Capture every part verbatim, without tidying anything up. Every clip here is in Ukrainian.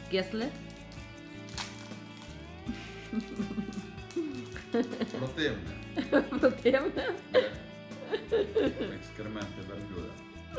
Кисле? Противне. Противне? Екскременти верблюда.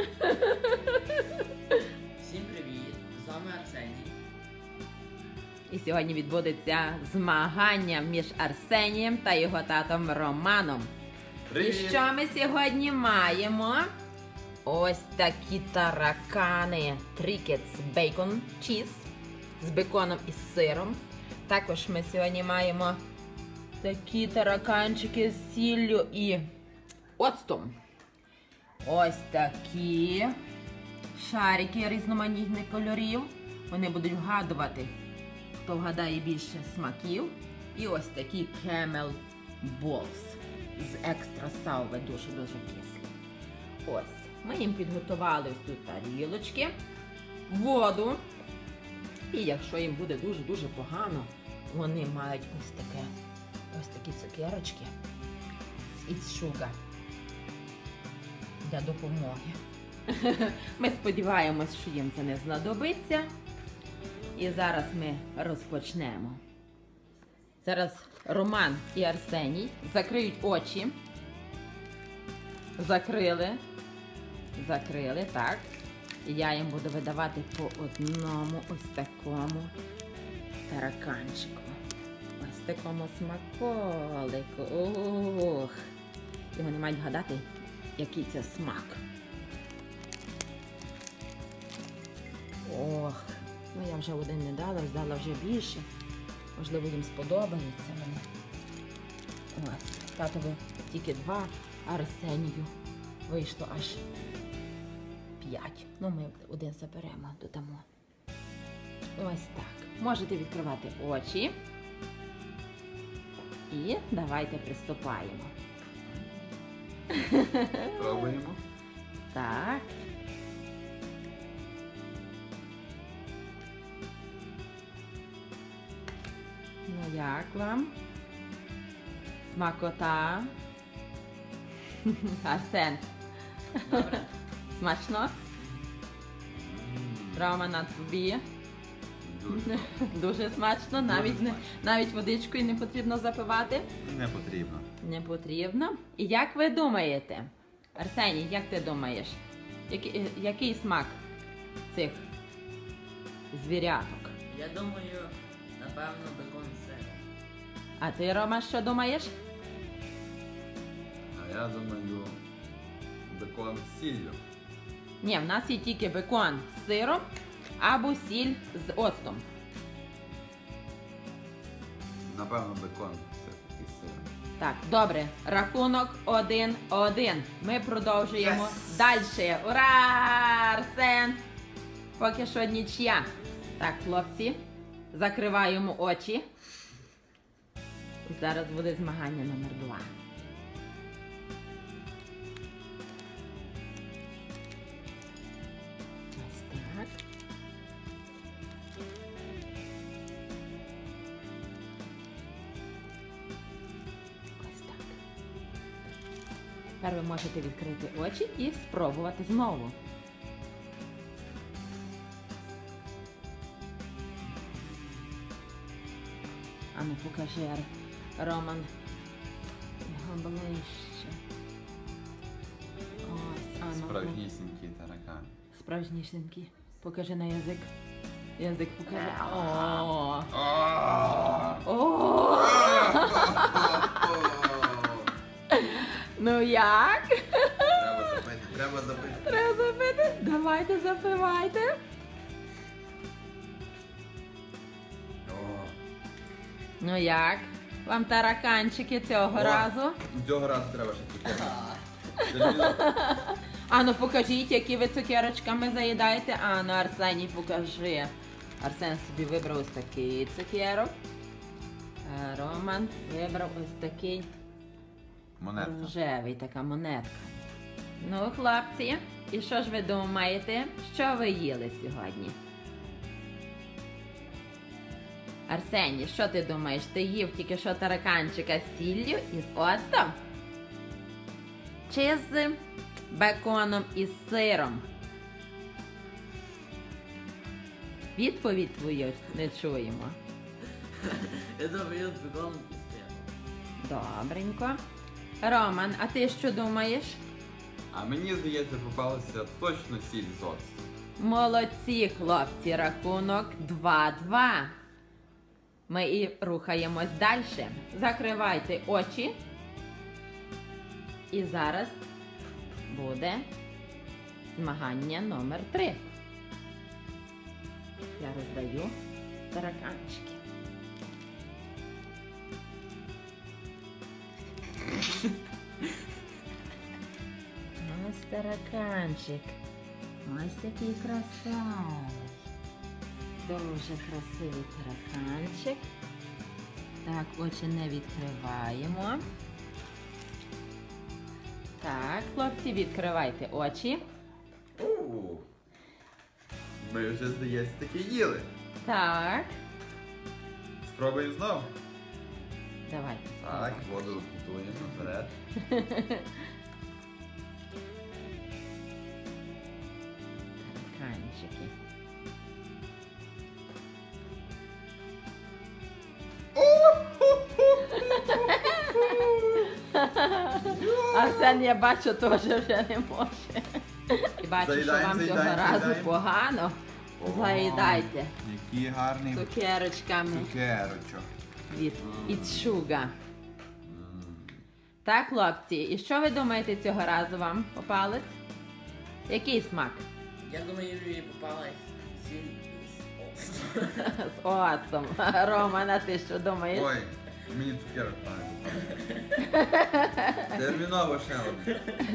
Всім привіт! З вами Арсеній. І сьогодні відбудеться змагання між Арсенієм та його татом Романом. Привіт! І що ми сьогодні маємо? Ось такі таракани. Трікетс бейкон чіз з беконом і сиром. Також ми сьогодні маємо такі тараканчики з сіллю і оцтом. Ось такі шарики різноманітних кольорів. Вони будуть вгадувати, хто вгадає більше смаків. І ось такі Camel Balls з екстра салви, дуже-дуже кислі. Ось, ми їм підготували ось тут тарілочки, воду. І якщо їм буде дуже-дуже погано, вони мають ось таке, ось такі цукерочки з It's Sugar для допомоги. Ми сподіваємось, що їм це не знадобиться. І зараз ми розпочнемо. Зараз Роман і Арсеній закриють очі. Закрили. Закрили, так. І я їм буду видавати по одному ось такому тараканчику. Ось такому смаколику. Ох. І вони мають вгадати, який це смак. Ох. Ну я вже один не дала, здала вже більше. Можливо, їм сподобається мене. Ось. Татові тільки два, а Арсенію вийшло аж п'ять. Ну, ми один заберемо, додамо. Ось так. Можете відкривати очі. І давайте приступаємо. Пробуємо. Так. Ну, як вам? Смакота. Арсен. Добре. Смачно? Романа, тобі? Дуже. Дуже смачно. Навіть, не, смачно. навіть водичкою не потрібно запивати? Не потрібно. Не потрібно. І як ви думаєте? Арсеній, як ти думаєш? Який, який смак цих звіряток? Я думаю, напевно, бекон з сиром. А ти, Рома, що думаєш? А я думаю, бекон з сіллю. Ні, в нас є тільки бекон з сиром або сіль з оцтом. Напевно, бекон все-таки з сиром. Так, добре. Рахунок один-один. Ми продовжуємо Yes! далі. Ура! Арсен! Поки що нічия. Так, хлопці, закриваємо очі. І зараз буде змагання номер два. Ось так. Ось так. Тепер ви можете відкрити очі і спробувати знову. А ну покажи, Роман, його ближче. Ось, а ну. Справжнісінький таракан. Справжнішенький. Покажи на язик. Язик покажи. О. О. Ну як? Треба запити, треба запити. Треба запити? Давайте запивайте. О, Ну як? Вам тараканчики цього О. разу? Цього разу треба ще цукерки. А ну покажіть, які ви цукерочками заїдаєте. А ну, Арсеній, покажи. Арсен собі вибрав ось такий цукерок. А Роман вибрав ось такий Монетка. рожевий, така монетка. Ну, хлопці, і що ж ви думаєте, що ви їли сьогодні? Арсеній, що ти думаєш? Ти їв тільки що тараканчика з сіллю і з оцтом? Чи з беконом і сиром? Відповідь твою не чуємо. Я думаю, з беконом і сиром. Добренько. Роман, а ти що думаєш? А мені здається, попалася точно сіль з оцтом. Молодці, хлопці, рахунок два-два. Ми і рухаємось далі. Закривайте очі. І зараз буде змагання номер три. Я роздаю тараканчики. Ось тараканчик. Ось який красавий. Дуже красивий тараканчик. Так, очі не відкриваємо. Так, хлопці, відкривайте очі. У, Ми вже, здається, таки їли. Так. Спробуємо знову. Давайте. Так, воду готуємо наперед. Тараканчики. Арсен, я бачу, теж вже не може. І бачу, що Заїдаємо, вам цього заїдаємо, разу заїдаємо. погано. О, Заїдайте Який гарний цукерочками цукерочок. від Ітшуга. Так, хлопці, і що ви думаєте, цього разу вам попалось? Який смак? Я думаю, їй попалась сіль з оцтом. З оцтом. Роман, а ти що думаєш? Ой, мені цукерок пам'ятає. Терміново ще один.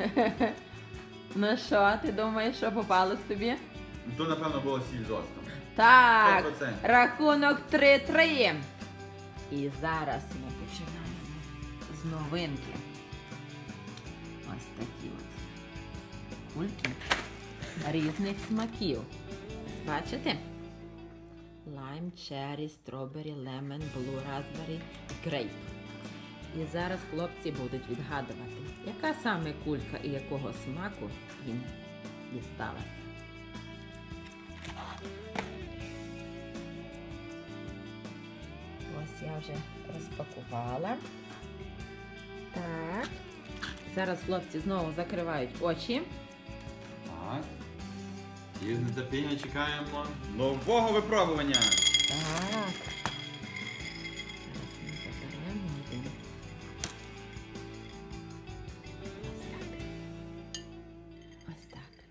Ну що, ти думаєш, що попалось тобі? То, напевно, було сіль з оцтом. Так, сто відсотків. рахунок три-три. І зараз ми починаємо з новинки. Ось такі от кульки різних смаків. Бачите? Лайм, черрі, стробері, лемон, блу, распбері, грейп. І зараз хлопці будуть відгадувати, яка саме кулька і якого смаку їм дісталася. Ось я вже розпакувала. Так. Зараз хлопці знову закривають очі. Так. І з нетерпінням чекаємо нового випробування. Так. Зараз ми заберемо один. Ось так. Ось так.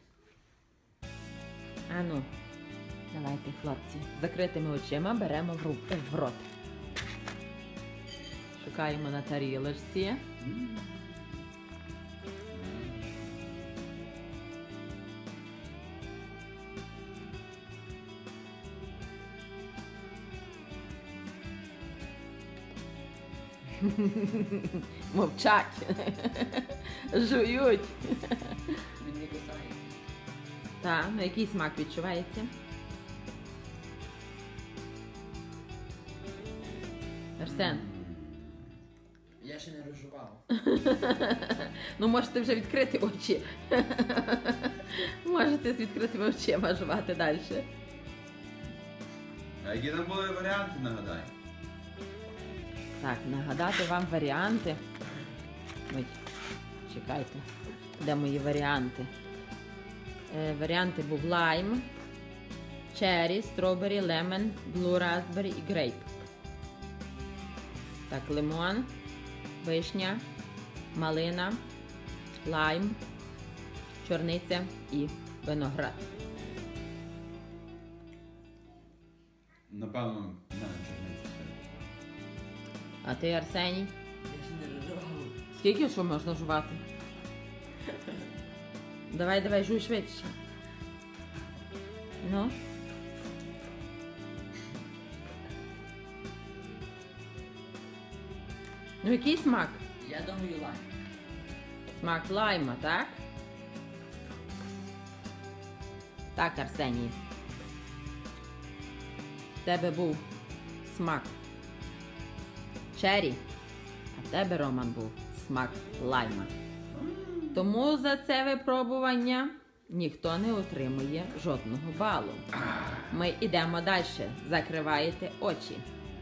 Ану, давайте, хлопці, з закритими очима беремо в, ру- в рот. Шукаємо на тарілочці. Мовчать. Жують. Він не кусається. Так, ну який смак відчувається? Арсен, Я ще не розжував. ну можете вже відкрити очі. Можете з відкритими очима жувати далі. А які там були варіанти, нагадай? Так, нагадати вам варіанти. Ой, чекайте, де мої варіанти? Е, варіанти був лайм, черрі, стробері, лемон, блу, распбері і грейп. Так, лимон, вишня, малина, лайм, чорниця і виноград. Напевно, в мене чорниця. А ти, Арсеній? Я ще не розжував. Скільки що можна жувати? Давай, давай, жуй швидше. Ну. Ну, який смак? Я думаю, лайм. Смак лайма, так? Так, Арсеній. В тебе був смак черрі, а в тебе, Роман, був смак лайма. Тому за це випробування ніхто не отримує жодного балу. ми йдемо далі. Закриваєте очі.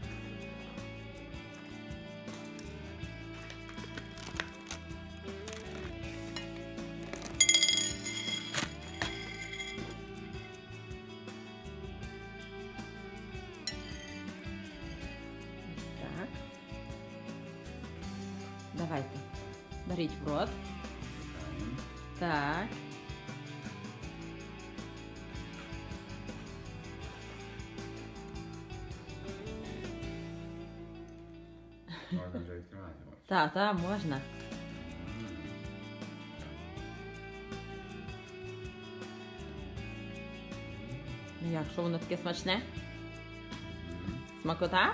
Так. Давайте. Беріть в рот. Так. Можна вже відкривати. очі. Так, так, можна. Ну як, що воно таке смачне? Мгм. Смакота?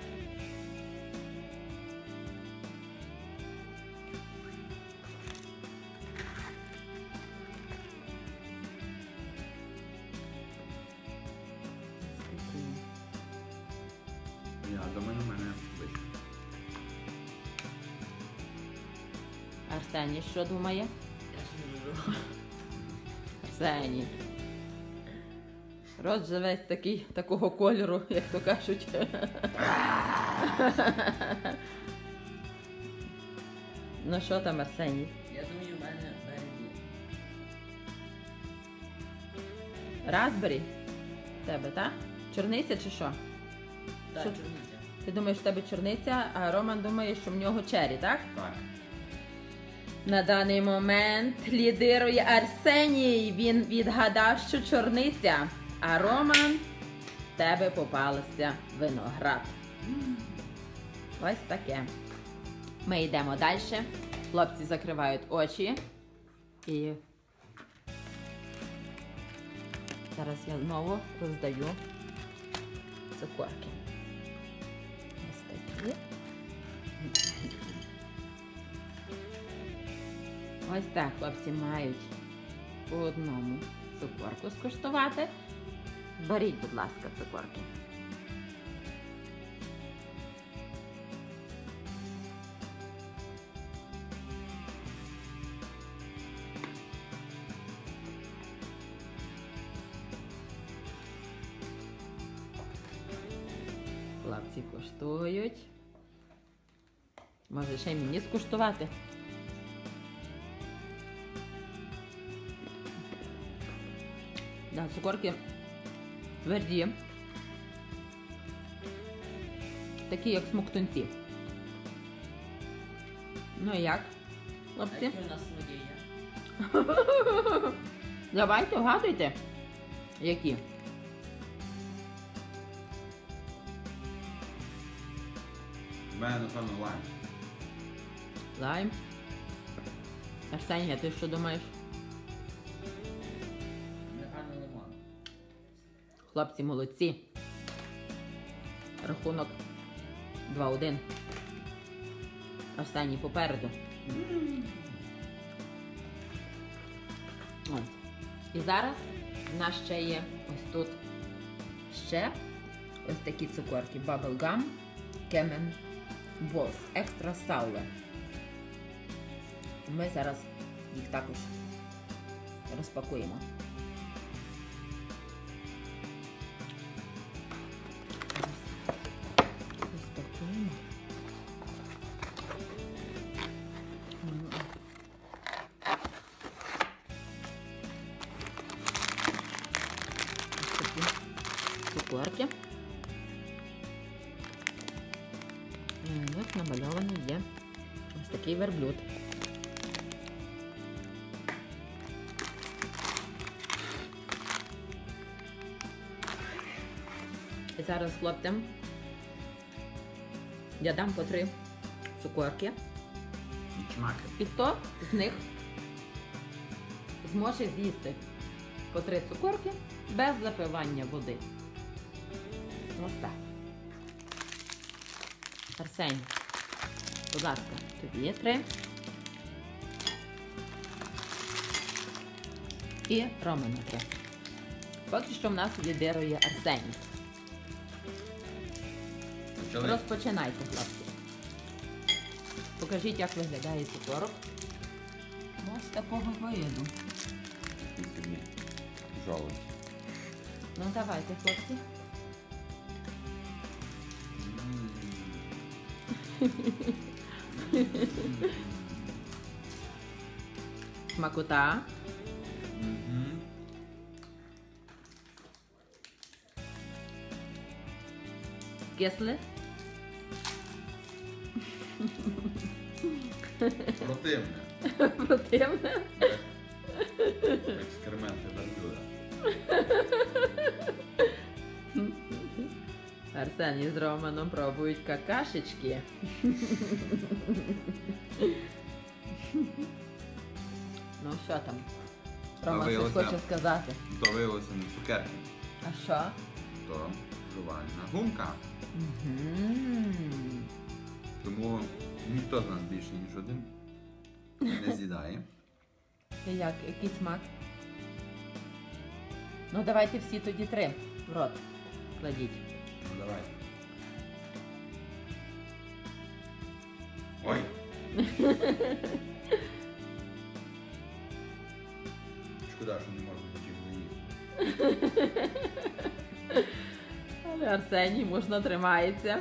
Я думаю, у мене вийшло. Арсеній що думає? Я ж не жру. Арсеній. Рот же весь такий, такого кольору, як то кажуть. Ну що там, Арсеній? Я думаю, у мене береді. Разбері? В тебе, так? Чорниця чи що? Так, Що? чорниця. Ти думаєш, в тебе чорниця, а Роман думає, що в нього чері, так? Так. На даний момент лідирує Арсеній. Він відгадав, що чорниця. А Роман, в тебе попалося виноград. Ось таке. Ми йдемо далі. Хлопці закривають очі. І зараз я знову роздаю цукорки. Ось такі. Ось так хлопці мають по одному цукорку скуштувати. Беріть, будь ласка, цукорки. Хлопці куштують. Може ще й мені скуштувати? Да, цукорки тверді. Такі, як смоктунці. Ну і як, А хлопці? які у нас водія? Давайте, вгадуйте. Які? У мене, напевно, лайм. Лайм. Арсенія, ти що думаєш? Напевно, лимон. Хлопці молодці. Рахунок два один. Арсеній попереду. От. І зараз в нас ще є ось тут ще ось такі цукорки. Bubble Gum Kemen Balls Extra Sour. Ми зараз їх також розпакуємо. Розпакуємо. Ось такі цукорки. І ось намальований є ось такий верблюд. І зараз хлопцям я дам по три цукорки. Відчмакати. І хто з них зможе з'їсти по три цукорки без запивання води. Ось так. Арсень, будь ласка, тобі є три. І Роману три. Поки що в нас лідирує Арсеній. Почали? Розпочинайте, хлопці. Покажіть, як виглядає цукорок. Ось такого виду. Такий собі жолудь. Ну давайте, хлопці. Смакота. Мгм. Кисле. Противне. Противне. Екскременти верблюда. Арсеній з Романом пробують какашечки. Ну що там? Роман щось Виявилося. хоче сказати. То виявилося не цукерки, А що? то жувальна гумка. Мгм. Тому ніхто з нас більше, ніж один не з'їдає. І як? Який смак? Ну давайте всі тоді три в рот кладіть. Ну давай. Ой! Шкода, що не можна нічим заїсти. Але Арсеній мужно тримається.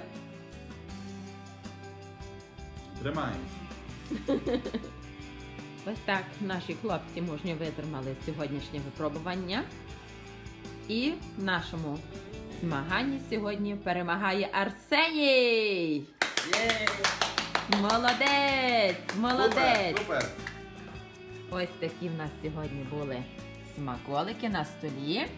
Тримаємося. Ось так наші хлопці мужньо витримали сьогоднішнє випробування. І в нашому змаганні сьогодні перемагає Арсеній! Є! Молодець! Молодець! Супер, супер. Ось такі в нас сьогодні були смаколики на столі.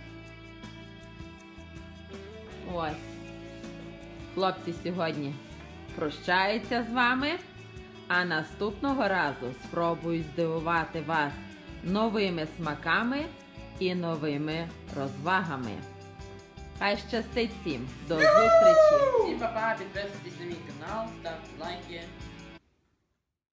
Ось. Хлопці сьогодні прощаються з вами, а наступного разу спробую здивувати вас новими смаками і новими розвагами. Хай щастить всім! До зустрічі! Всім па-па, підписуйтесь на мій канал, ставте лайки.